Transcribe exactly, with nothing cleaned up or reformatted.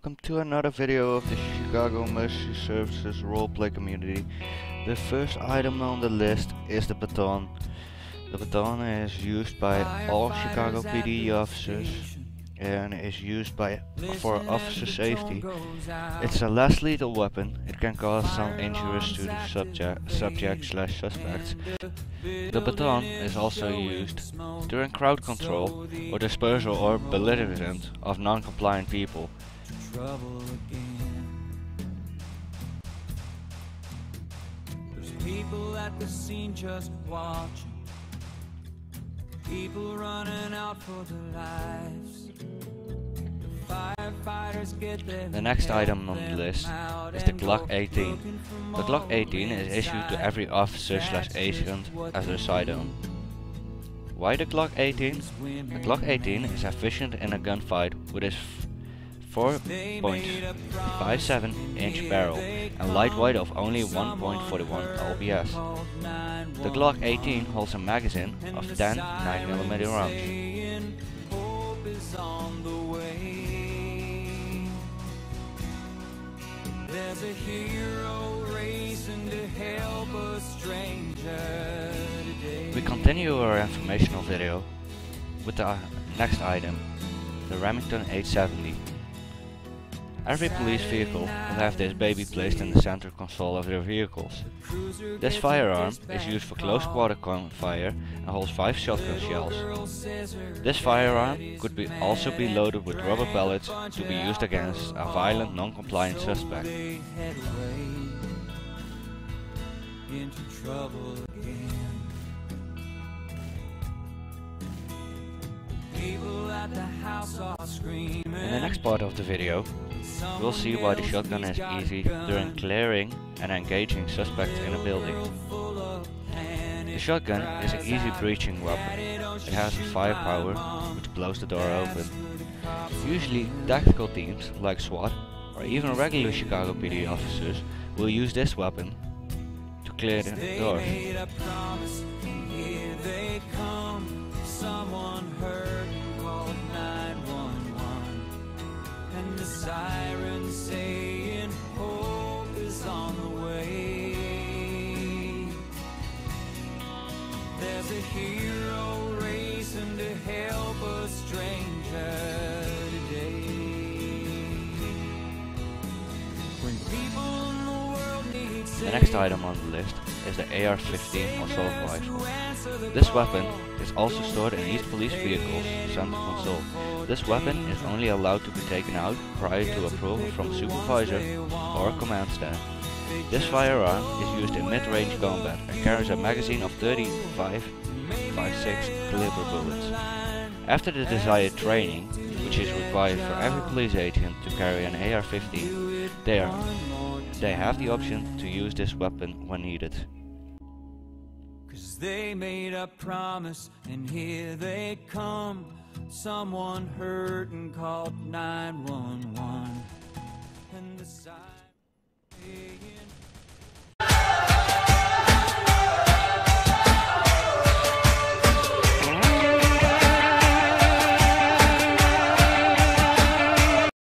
welcome to another video of the Chicago Emergency Services roleplay community. The first item on the list is the baton. The baton is used by all Chicago P D officers and is used by for officer safety. It's a less lethal weapon. It can cause some injuries to the subject subject slash suspects. The baton is also used during crowd control or dispersal or belligerent of non-compliant people. There's people at the scene just watching. People running out for their lives. The next item on the list is the Glock eighteen. The Glock eighteen is issued to every officer slash agent as their sidearm. Why the Glock eighteen? The Glock eighteen is efficient in a gunfight with its four point five seven inch barrel and light weight of only one point four one L B S. The Glock eighteen holds a magazine of ten nine millimeter rounds. There's a hero racing to help a stranger today. We continue our informational video with the next item, the Remington eight seventy. Every police vehicle will have this baby placed in the center console of their vehicles. This firearm is used for close quarter gunfire and holds five shotgun shells. This firearm could be also be loaded with rubber pellets to be used against a violent non-compliant suspect. In the next part of the video, we'll see why the shotgun is easy during clearing and engaging suspects in a building. The shotgun is an easy breaching weapon. It has a firepower which blows the door open. Usually tactical teams like SWAT or even regular Chicago P D officers will use this weapon to clear the doors. Siren saying hope is on the way. There's a hero racing to help a stranger today. When people in the world need the next item on the list is the A R fifteen assault rifle. This weapon is also stored in each police vehicle's center console. This weapon is only allowed to be taken out prior to approval from supervisor or command staff. This firearm is used in mid-range combat and carries a magazine of thirty-five point five six caliber bullets. After the desired training, which is required for every police agent to carry an A R fifteen, they, are, they have the option to use this weapon when needed. Cause they made a promise and here they come. Someone hurt and called nine one one. And the sign